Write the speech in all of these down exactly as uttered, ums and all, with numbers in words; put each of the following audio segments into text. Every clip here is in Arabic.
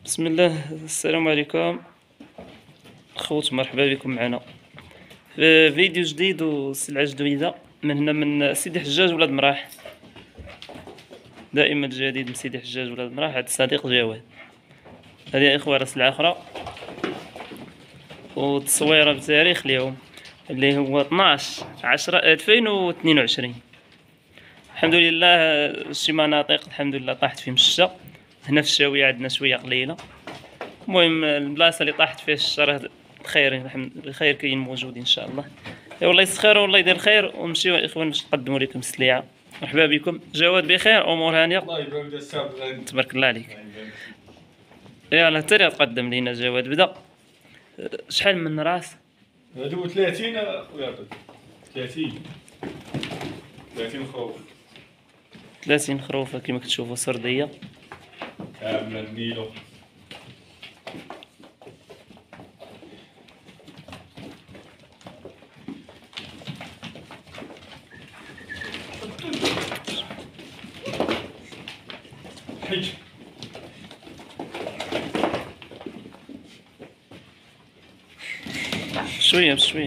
بسم الله. السلام عليكم خوت، مرحبا بكم معنا في فيديو جديد وسلعة جديدة من هنا من سيدي حجاج ولاد مراح. دائما الجديد من سيدي حجاج ولاد مراح. عند الصديق جواد. هذه يا اخوة راه سلعة اخرى والتصويرة بتاريخ اليوم اللي هو اثناش عشرة ألفين واثنين وعشرين. الحمد لله شي مناطق الحمد لله طاحت فيهم الشتا. هنا في الشاوية عندنا شوية قليلة. المهم البلاصة اللي طاحت فيها الشتا الخير الخير كاين موجود ان شاء الله. والله يسخر والله يدير خير. ونمشيو الاخوان باش نقدموا لكم السلعة. مرحبا بكم. جواد بخير، امور هانيه؟ الله يبارك فيك. تبارك الله عليك. يلا انت اللي تقدم لينا جواد، بدا. شحال من راس؟ هادو ثلاثين اخويا. ثلاثين ثلاثين خروف. ثلاثين خروفه كما كتشوفوا سرديه كامله النيلو. حج شويه بشويه.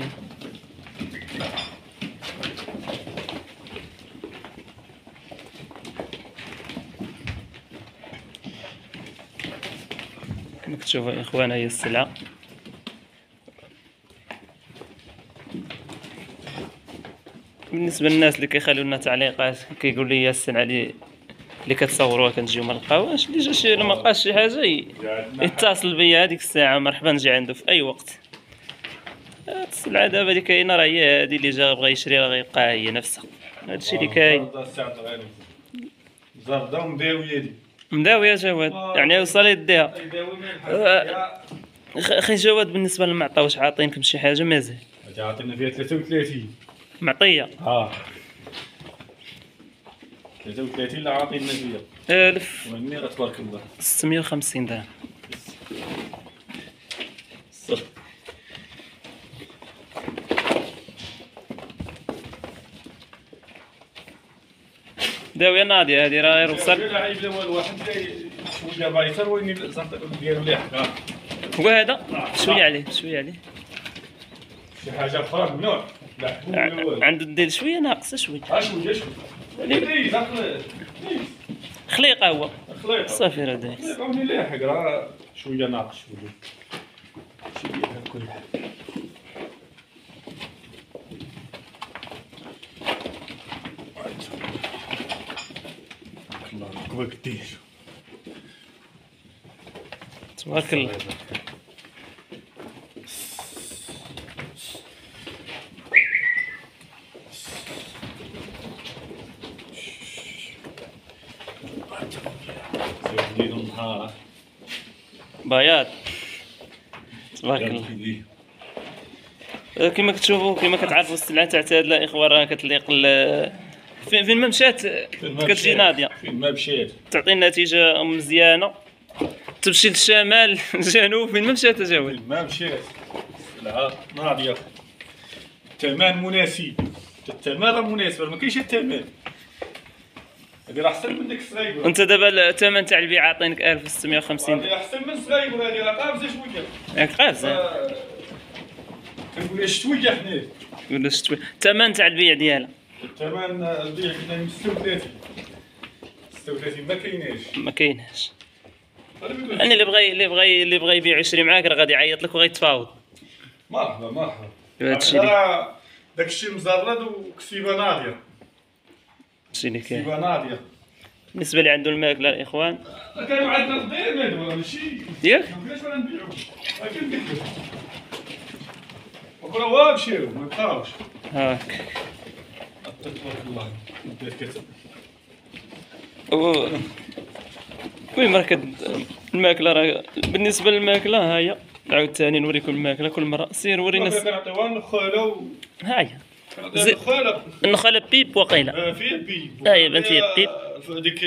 كما كتشوفوا يا اخوان هي السلعه. بالنسبه للناس اللي كيخليو لنا تعليقات كيقول لي السلعه اللي اللي كتصوروها كنجيو ما نلقاوهاش، اللي جا شي ما لقاش شي حاجه يتصل بيا هذيك الساعه مرحبا نجي عنده في اي وقت. السلعه دابا اللي كاينه راه هي هذه، اللي جا بغا يشري راه غيلقاها هي نفسها. هادشي اللي كاين. زرده ومداويه دي مداويه جواد، يعني وصل يديها. اخي جواد بالنسبه للمعطى واش عاطينكم شي حاجه مازال؟ عطينا فيها ثلاثة وثلاثين معطيه. اه ثلاثة وثلاثين اللي عاطينا فيها ألف وهني تبارك الله ستمية وخمسين درهم. داويه ناضيه هذه راه غير وصل. لا عيب لا والو، واحد شويه بايصر ويني الزنطه ديالو لاحقه. هو هذا شويه عليه شويه عليه. شي حاجه اخرى ممنوع. لا عنده الديل شويه ناقصه شويه. ها شويه شويه ديز اخلي خليقه هو خليقه صافي راه دايز. خليقه وني لاحق راه شويه ناقص شويه شي ديال كل حاجه. الله كبك دير تبارك الله. زيد النهار بياض تبارك الله. كما كتشوفوا كما كتعرفوا السلعه تعتاد لا اخوان راه كتليق فين فين ما مشات كتجي ناضيه. فين ما مشات تعطي النتيجه مزيانه. تمشي للشمال الجنوب فين ما مشات جواد. فين ما مشات سلعه ناضيه. الثمن مناسب. الثمن راه مناسب، ما كاينش الثمن. هذه راه احسن من ديك الصغيبه. انت دابا الثمن تاع البيع عاطينك ألف وستمية وخمسين. هذه احسن من الصغيبه، هذه راه قابزه شويه. ياك قابزه. كنقول لها شويه حنايا. كنقول شويه. الثمن تاع البيع ديالها. الثمن البيع كنا من ستة وثلاثين. ستة وثلاثين ما كايناش. ما كايناش. يعني اللي بغى اللي بغى اللي بغى يبيع يشري معاك راه غادي يعيط لك وغيتفاوض. مرحبا مرحبا. هادشي اللي داك الشيء مزرد وكسيبه ناضيه. هادشي اللي كاين. كسيبه ناضيه. بالنسبه اللي عنده الماكله الاخوان كانوا عندنا صغير هادو ماشي ياك. ما بغيناش ولا نبيعو. ما كنبيعو. وكنا وا مشيو ما بقاوش. هاك. تبارك الله. بدات كتب. وين مركز الماكله راه بالنسبه للماكله ها هي. نعاود ثاني نوريكم الماكله كل مره. سير ورينا. كنعطيوها النخاله و ها هي زي النخاله. النخاله بيب وقيله. فيها بيب. ها هي بان فيها بيب. هذيك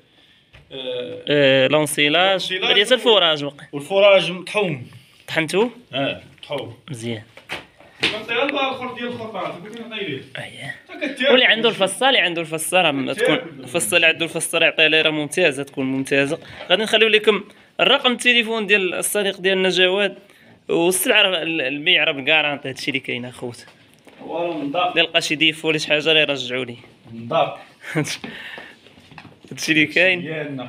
اه لونسيلاج بديت الفوراج وقي. والفراج مطحون. طحنتو؟ اه طحون مزيان. كنعطيها الاخر ديال الخطرات بغيت نعطي ليه. اييه كتاكل. واللي عنده الفصه اللي عنده الفصه راه تكون الفصه اللي عنده الفصه يعطيها ليه راه ممتازه تكون ممتازه. غادي نخليو لكم الرقم التليفون ديال الصديق ديالنا جواد والسلعه راه البيع راه بالكارانتي هادشي اللي كاين اخوت. هو نضاف اللي لقى شي ديف ولا شي حاجه راه يرجعوا ليه. نضاف هادشي اللي كاين. ديالنا.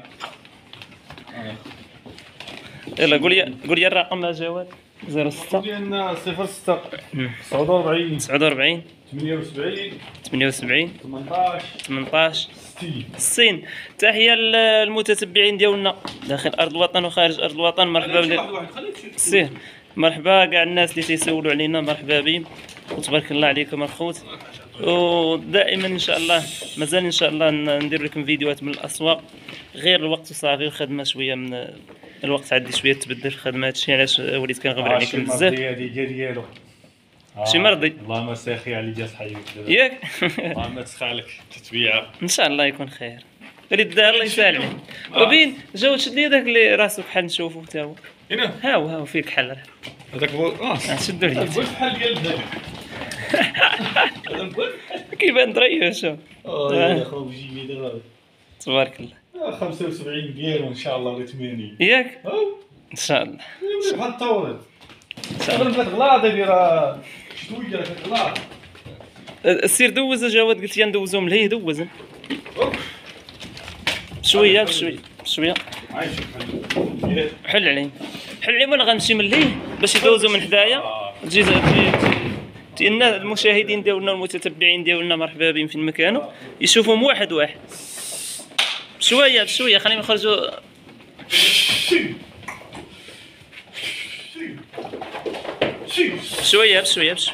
يلا قول لي قول لي الرقم يا جواد. صفر ستة ديالنا صفر ستة تسعة وأربعين تسعة وأربعين ثمانية وسبعين ثمانية وسبعين ثمنطاش ثمنطاش ستين. ستين. تحية للمتتبعين ديالنا داخل ارض الوطن وخارج ارض الوطن. مرحبا بك واحد واحد خليك تشوف. سير. مرحبا كاع الناس اللي تيسولوا علينا مرحبا بهم وتبارك الله عليكم الخوت. ودائما ان شاء الله مازال ان شاء الله ندير لكم فيديوهات من الاسواق غير الوقت صافي والخدمه شويه من الوقت عندي شويه تبدل في الخدمه. هادشي علاش وليت كنغبر عليكم بزاف. هذه ديالو شي مرضي اللهم ساخي على جاس حيوك ياك. اللهم تسخالك تتبيعه ان شاء الله يكون خير. وليد الدار الله يسهل عليك. وبين جاوب شد لي داك اللي راسو كحل نشوفو تا هو. هنا هاو هاو فيه كحل راه. هذاك هو اه شدو لي البول بحال ديال الذهب. هذا البول كيبان دريو شوف. اه يا خويا جيبي دابا تبارك الله. خمسة وسبعين ديالو ان شاء الله ولا ثمانين. ياك او ان شاء الله. بحال التوريد. صافي بلاد غلاط هذه راه شويه راه كتغلاط. السير دوز جواد قلت لي ندوزهم لهيه دوز شويه بشويه بشويه. عايش حل عليه حل عليه وانا غنمشي من ليه باش يدوزوا من حدايا. تجي تجي الناس المشاهدين ديالنا والمتتبعين ديالنا مرحبا بهم فين ما كانوا يشوفوهم واحد واحد بشويه بشويه. خليهم يخرجوا بشويه بشويه بشويه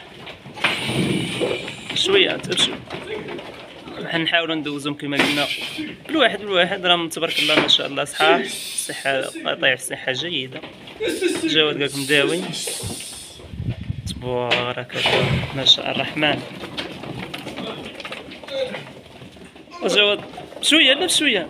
شويه بشويه. حنحاولوا ندوزهم كما قلنا بالواحد بالواحد. راه تبارك الله ما شاء الله صحاح الصحه قطيع الصحه جيده. جواد قالك مداوي تبارك الله ما شاء الرحمن. وجواد بشويه لا بشويه.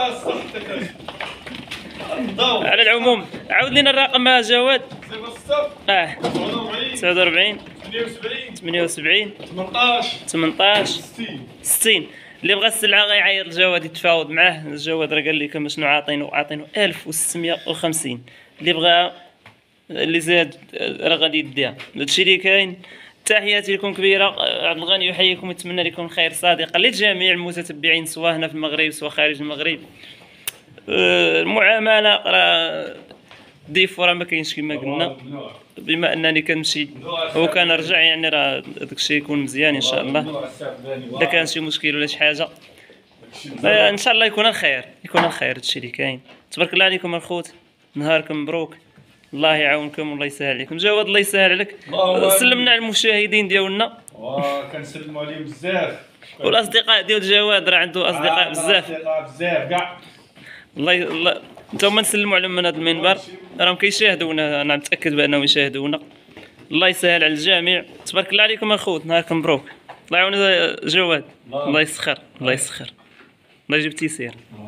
على العموم عاود لنا الرقم يا جواد. اه تسعة وأربعين ثمانية وسبعين ثمنطاش ستين. اللي بغى السلعه غيعيط الجواد يتفاوض معاه. الجواد راه قال لكم شنو عاطينو عاطينو ألف وستمية وخمسين. اللي بغى اللي زاد راه غادي يديها. هادشي اللي كاين. تحياتي لكم كبيره. عبد الغني يحييكم ويتمنى لكم خير صادقه لجميع المتتبعين سواء هنا في المغرب سواء خارج المغرب. المعامله راه ضيف راه ما كاينش كما قلنا. بما انني كنمشي وكنرجع يعني راه داكشي يكون مزيان ان شاء الله. اذا كان شي مشكل ولا شي حاجه ان شاء الله يكون الخير يكون الخير. هادشي اللي كاين. تبارك الله عليكم الخوت. نهاركم مبروك. الله يعاونكم والله يسهل عليكم. جواد الله يسهل عليك. سلمنا على المشاهدين ديالنا وكنسلموا عليهم بزاف. والاصدقاء ديال جواد راه عنده اصدقاء بزاف اصدقاء بزاف كاع. الله الله نتوما نسلموا عليهم من هذا المنبر راهم كيشاهدونا. انا متاكد بانهم يشاهدونا. الله يسهل على الجميع. تبارك الله عليكم الخوت. نهاركم مبروك. الله يعاون جواد. الله يسخر الله يسخر الله يجيب تيسير.